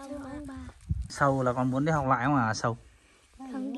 Sầu là còn muốn đi học lại không à Sầu? Không đi.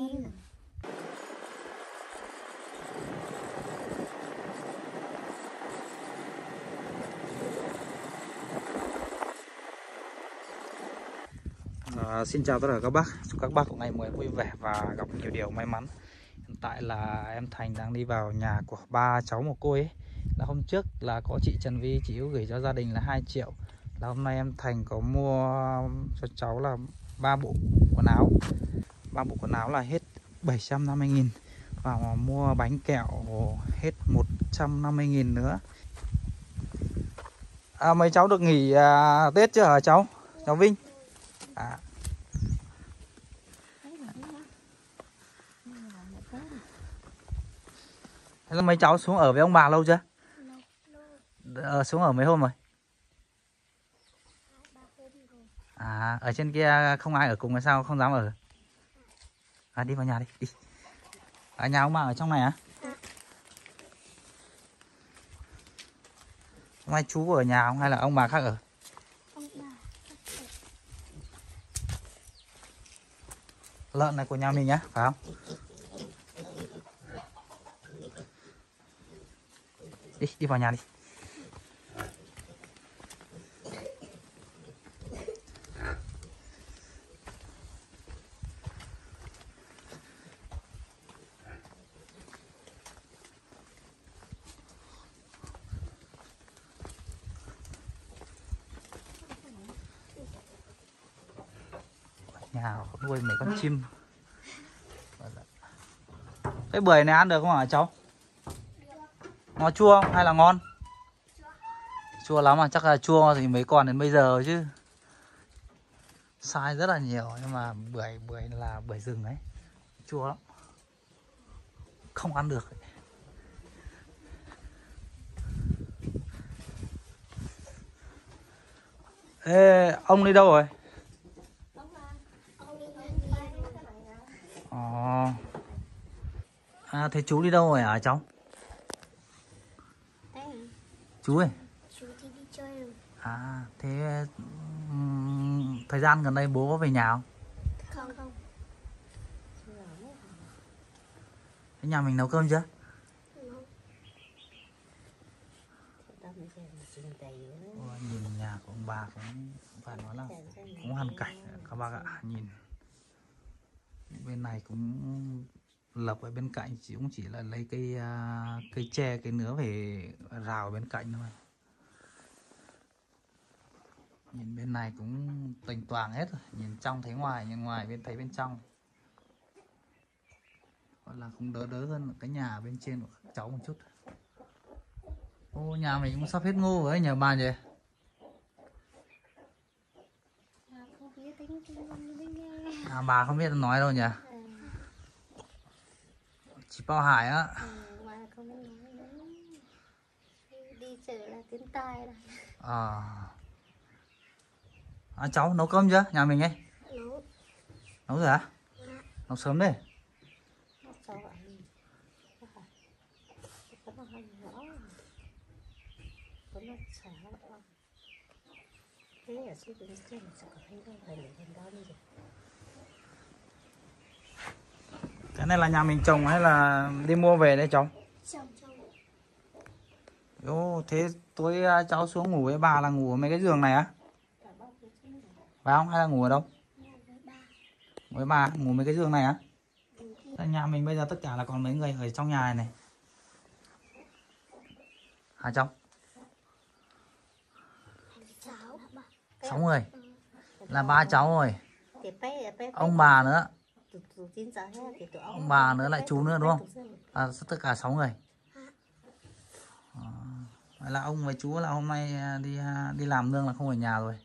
Xin chào tất cả các bác, chúc các bác có ngày mới vui vẻ và gặp nhiều điều may mắn. Hiện tại là em Thành đang đi vào nhà của ba cháu mồ côi ấy. Là hôm trước là có chị Trần Vi, chị Hiếu gửi cho gia đình là 2 triệu. Là hôm nay em Thành có mua cho cháu là 3 bộ quần áo. 3 bộ quần áo là hết 750.000. Và mua bánh kẹo hết 150.000 nữa. Mấy cháu được nghỉ Tết chưa hả cháu? Cháu Vinh? Thế là mấy cháu xuống ở với ông bà lâu chưa? Xuống ở mấy hôm rồi? Ở trên kia không ai ở cùng hay sao không dám ở? Đi vào nhà đi, đi. Nhà ông bà ở trong này á? Hôm nay chú ở nhà không hay là ông bà khác ở? Lợn này của nhà mình nhá, phải không? Đi vào nhà đi. Nhà nuôi mấy con chim. Cái bưởi này ăn được không hả cháu? Nó chua không hay là ngon? Chua lắm à? Chắc là chua thì mới còn đến bây giờ chứ. Sai rất là nhiều nhưng mà bưởi là bưởi rừng ấy, chua lắm, không ăn được ấy. Ê, ông đi đâu rồi? Thế chú đi đâu rồi hả cháu? Chú ơi. Chú thì đi chơi rồi. Thế thời gian gần đây bố có về nhà không? Không. Thế nhà mình nấu cơm chưa? Nhìn nhà của ông bà cũng phải nói là cũng hoàn cảnh các bác ạ. Nhìn bên này cũng lập ở bên cạnh cũng chỉ là lấy cây tre, cây nứa về rào bên cạnh thôi. Nhìn bên này cũng tình toàn hết rồi, nhìn trong thấy ngoài, nhìn ngoài bên thấy bên trong. Gọi là cũng đỡ hơn cái nhà bên trên của các cháu một chút. Nhà mình cũng sắp hết ngô rồi nhờ bà nhỉ? Bà không biết nói đâu nhỉ? Chị Bao Hải á. Đi chợ là tiếng tai rồi. Cháu nấu cơm chưa? Nhà mình ấy. Nấu rồi hả? Nấu sớm đấy. Cái này là nhà mình trồng hay là đi mua về đấy cháu? Thế tối cháu xuống ngủ với bà là ngủ ở mấy cái giường này á? Phải không? Hay là ngủ ở đâu? Với bà ngủ mấy cái giường này á? Nhà mình bây giờ tất cả là còn mấy người ở trong nhà này. Hả cháu? 6 người. Là 3 cháu rồi. Ông bà nữa. Ông bà nữa lại chú nữa đúng không? Tất cả 6 người. Vậy là ông với chú là hôm nay đi làm nương là không ở nhà rồi.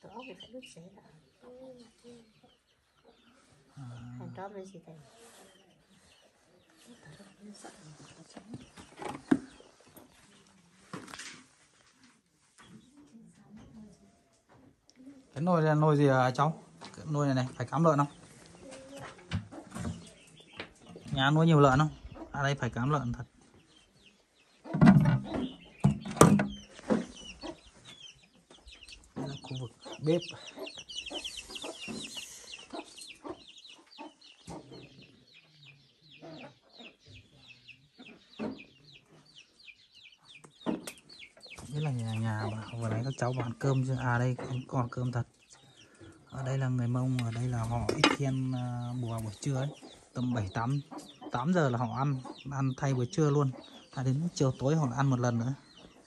Cái nồi là nồi gì hả cháu? Cái nồi này phải cám lợn không? Nhà nuôi nhiều lợn không? Đây phải cám lợn thật. Đây là khu vực bếp. Đấy là nhà vừa nãy các cháu bảo ăn cơm chưa? À đây còn cơm thật. Ở đây là người Mông, ở đây là họ ít khi ăn bùa buổi trưa ấy. Tầm 7-8 giờ là họ ăn thay buổi trưa luôn. Đến chiều tối họ ăn một lần nữa.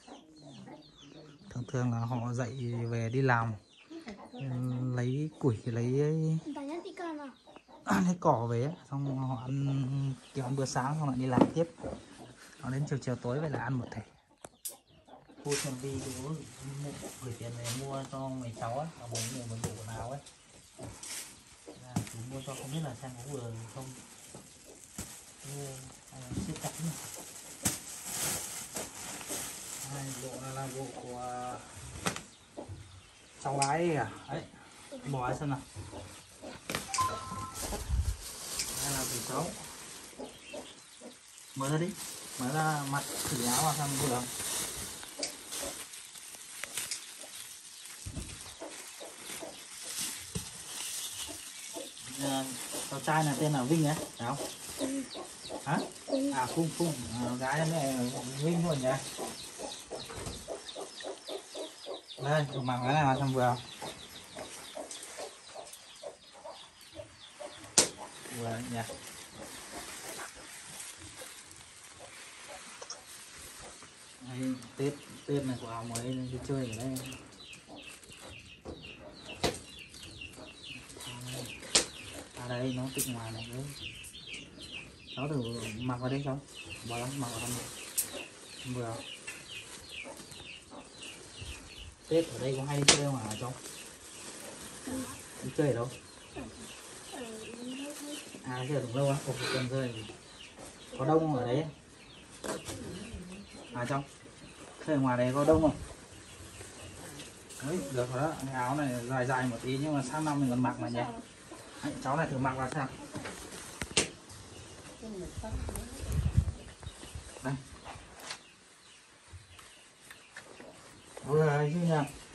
Thường là họ dậy về đi làm, lấy củi, lấy cỏ về ấy. Xong họ ăn kiểu ăn bữa sáng xong lại đi làm tiếp. Họ đến chiều tối vậy là ăn một thể. Cô Trần Vi chú gửi tiền về mua cho mấy cháu ấy, bố mua một bộ nào ấy. Chú mua cho không biết là xem có vừa không. Siết chặt nhỉ. Bộ này là bộ của cháu gái à? Đấy, bỏ ấy xem nào. Đây là vì cháu. Mở ra đi, mở ra mặt thử áo vào xem vừa không. Cháu trai là tên là Vinh ấy, phải không? Hả? À Phung, gái này Vinh thôi nhỉ? Đây, mặc cái này vào xem vừa không? Vừa nhỉ? Đây, Tết này của áo mới đi chơi ở đây. À đây nó tịnh ngoài này đấy. Cháu thử mặc vào đây cháu. Bỏ lắm, mặc vào thân vừa. Tết ở đây có hay đi chơi không hả cháu? Đi chơi ở đâu? À chơi ở Đồng Lâu á? Ồ, tuần chơi có đông không ở đấy? À cháu? Chơi ở ngoài đấy có đông không? Đấy, được rồi đó. Cái áo này dài một tí nhưng mà sang năm mình còn mặc mà nhỉ? Đấy, cháu này thử mặc vào xem. Đây. Vừa chứ nhỉ?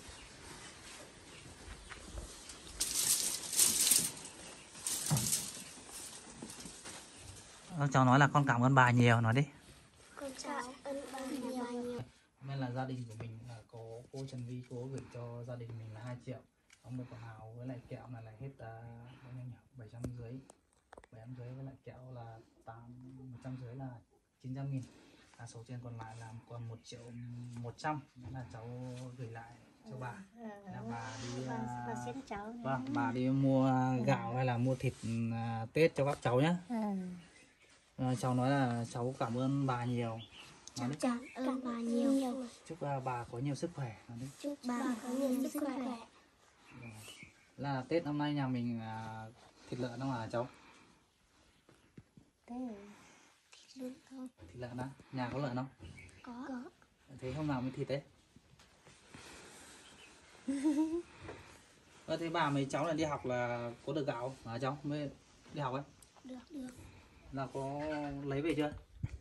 Cháu nói là con cảm ơn bà nhiều, nói đi. Con cảm ơn bà nhiều. Nên là gia đình của mình là có cô Trần Vi, cô gửi cho gia đình mình là 2 triệu. Xong một quần áo với lại kẹo này là hết 750 với lại kẹo là 150 là 900.000. Số tiền còn lại là còn 1.100.000 là cháu gửi lại cho bà. Là bà đi bà đi mua gạo hay là mua thịt Tết cho các cháu nhé. Cháu nói là cháu cảm ơn bà nhiều. Cháu cảm ơn bà nhiều. Chúc bà có nhiều sức khỏe. Chúc bà có nhiều sức khỏe. Là Tết năm nay nhà mình thịt lợn không hả cháu? Thịt lợn đó. Nhà có lợn không? Có. Thế hôm nào mới thịt đấy? Thế bà mấy cháu này đi học là có được gạo hả cháu? Mới đi học ấy? Được. Là có lấy về chưa?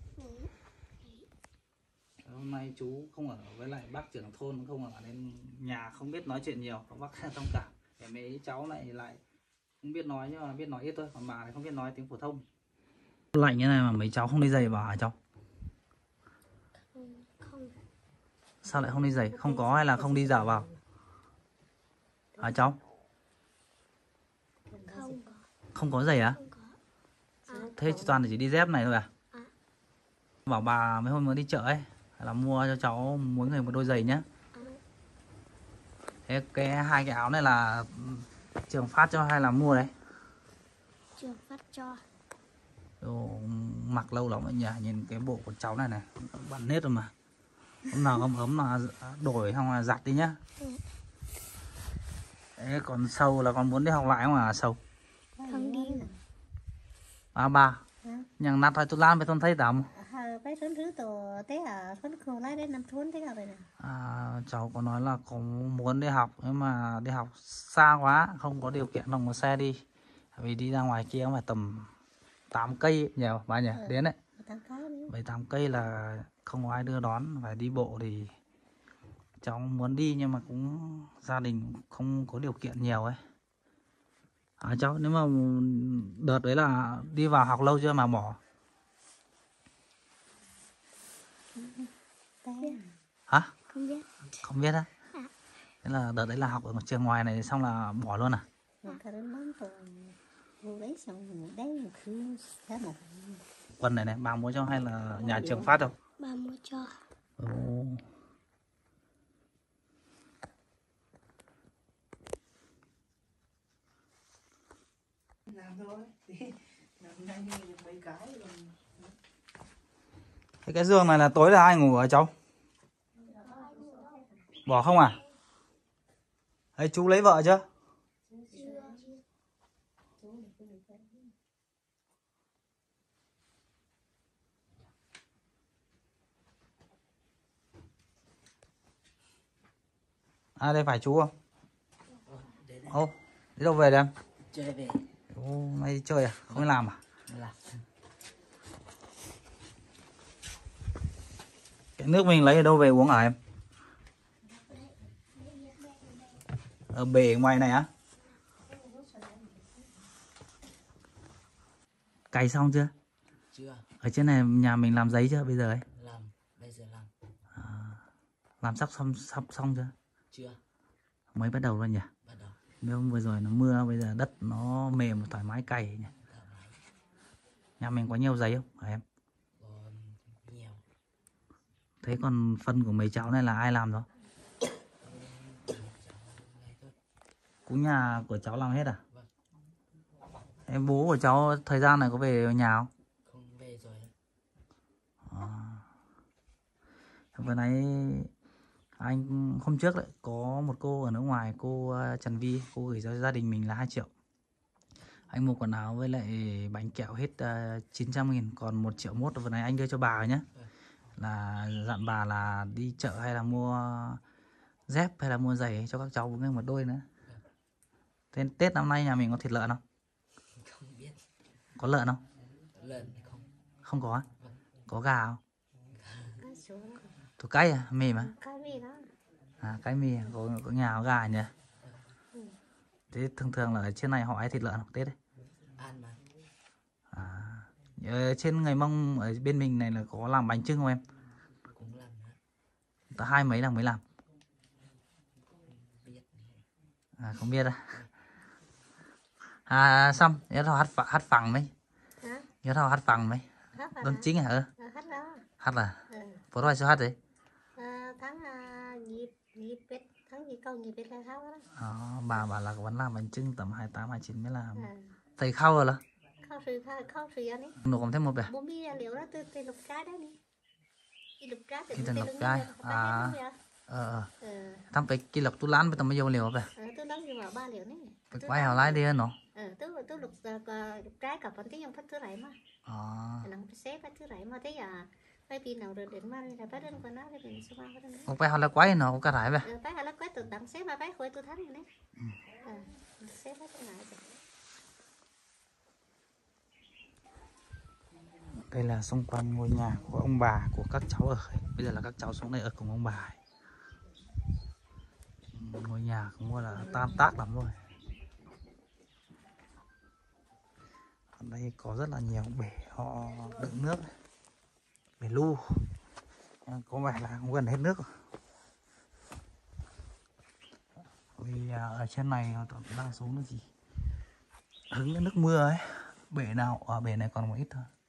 Hôm nay chú không ở với lại bác trưởng thôn, không ở nên nhà không biết nói chuyện nhiều, các bác thông cảm. Để mấy cháu lại không biết nói nhưng mà biết nói ít thôi, còn bà này không biết nói tiếng phổ thông. Lạnh như này mà mấy cháu không đi giày vào hả cháu? Không. Sao lại không đi giày? Không có hay là không đi dạo vào? Hả cháu? Không có giày á? Thế toàn chỉ đi dép này thôi à? Bảo bà mấy hôm mới đi chợ ấy là mua cho cháu mỗi người một đôi giày nhé. Thế hai cái áo này là trường phát cho hay là mua đấy? Trường phát cho. Đồ, mặc lâu lắm rồi nhỉ, nhìn cái bộ của cháu này bận nết rồi mà. Hôm nào ấm là đổi xong là giặt đi nhá. Thế còn Sầu là còn muốn đi học lại không hả Sầu? Không đi. Bà nhằng nát thôi tôi làm với tôi thấy tầm. Cái thốn thứ tổ thế à, thốn khổ lại đến năm thốn thế nào vậy nè. Cháu có nói là có muốn đi học nhưng mà đi học xa quá, không có điều kiện đồng một xe đi. Vì đi ra ngoài kia cũng phải tầm 8 cây nhỉ bà nhỉ? Đến đấy 7-8 cây là không có ai đưa đón, phải đi bộ thì cháu muốn đi nhưng mà cũng gia đình không có điều kiện nhiều ấy. Cháu nếu mà đợt đấy là đi vào học lâu chưa mà bỏ? Hả? Không biết. Không biết á? Thế là đợt đấy là học ở một trường ngoài này xong là bỏ luôn à? Cái đến món rồi vô đấy xong rồi đấy một thứ thế một Quần này này, bà mua cho hay là nhà trường phát đâu? ba mua cho. Ồ. Làm thôi. Làm nhanh được mấy cái rồi. Thế cái giường này là tối là ai ngủ ở cháu? Bỏ không à? Ấy chú lấy vợ chưa? À đây phải chú không? Ô, đi đâu về đây em? Chơi về. Ô, mày đi chơi à? Không đi làm à? Làm. Cái nước mình lấy ở đâu về uống hả em? Ở bể ngoài này á? Cày xong chưa? Chưa. Ở trên này nhà mình làm giấy chưa bây giờ ấy? Làm. Bây giờ làm. Làm sắp xong chưa? Chưa. Mới bắt đầu luôn nhỉ? Bắt đầu. Nếu vừa rồi nó mưa, bây giờ đất nó mềm thoải mái cày nhỉ? Nhà mình có nhiều giấy không hả em? Còn nhiều. Thế còn phân của mấy cháu này là ai làm đó? Cũng nhà của cháu làm hết à? Vâng. Em bố của cháu thời gian này có về nhà không? Không về rồi. Vừa nãy anh hôm trước đấy có một cô ở nước ngoài, cô Trần Vi, cô gửi cho gia đình mình là 2 triệu. Anh mua quần áo với lại bánh kẹo hết 900.000, còn 1,1 triệu vừa nãy anh đưa cho bà rồi nhé. Là dặn bà là đi chợ hay là mua dép hay là mua giày cho các cháu với một đôi nữa. Thế Tết năm nay nhà mình có thịt lợn không? Không biết. Có lợn không? Lợn không. Không có á? Có gà không? Cái số Thủ cay à? Mì mà? cái gì đó. À, cái mì có nhà có gà nhỉ? Thế thường là ở trên này họ ăn thịt lợn không Tết đấy? Ăn mà. Ở trên người Mông ở bên mình này là có làm bánh chưng không em? Cũng làm nữa. Ta 2 mấy là mới làm? Biết. À, không biết à? Xong, nhớ thao hát phẳng mấy? Hả? Nhớ thao hát phẳng mấy? Hát Đơn chính hả? hát đó. Hát à? Ừ. Có rồi sao hát đấy? Tháng nhịp biết tháng gì câu nhịp biết là tháo đó. Bà bảo là vẫn làm bánh chưng tầm 28, 29 mới làm. À. Thầy khâu rồi là? Khâu sự anh ấy. Nổ còn thêm một bè? Bố mi liệu đó từ lục trái đó đi. Đi lục trái từ Cái lục trái. Thăm cái kia lục tu lán với tầm bao nhiêu liều bè? Tôi nói như mà 3 liệu này. Phải quay hào lái đi nó. Tôi lục trái cả phần tiếng phát thứ rảy mà. Nắng xếp phát thứ rảy mà thế à. Phải pin nào rồi đến mà là bắt đến con nó thì mình sẽ vào đó. Không phải họ là quay nó có rải bè. Phải là quay từ đằng xếp mà phải khối tôi thắng này. Xếp hết lại rồi. Đây là xung quanh ngôi nhà của ông bà, của các cháu ở. Bây giờ là các cháu xuống đây ở cùng ông bà. Ngôi nhà cũng gọi là tan tác lắm rồi. Ở đây có rất là nhiều bể họ đựng nước, bể lu. Có vẻ là cũng gần hết nước rồi. Vì ở trên này họ đang xuống là gì? Hứng nước mưa ấy. Bể nào ở bể này còn một ít thôi.